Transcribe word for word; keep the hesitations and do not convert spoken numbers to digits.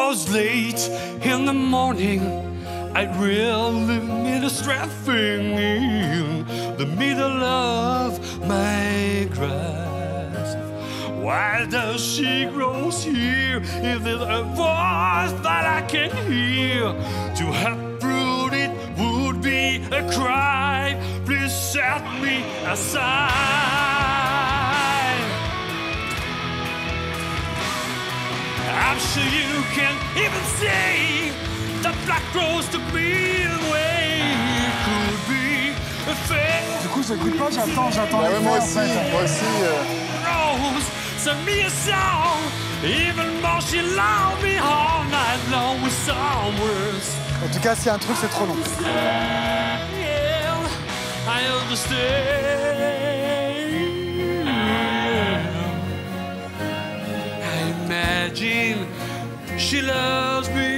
was late in the morning. I really made a strength in the middle of my grass. Why does she grow here? If there's a voice that I can hear, to uproot it would be a cry. Please set me aside. I'm sure you can even see the black rose took me away. Could be a thing. Du coup, j'écoute pas, j'attends, j'attends. Bah les ouais, moi faits, aussi, en fait. moi aussi. euh, Rose, send me a song. Even more, she loved me all night long with some words. En tout cas, s'il y a un truc, c'est trop long. Yeah, I understand. I imagine she loves me.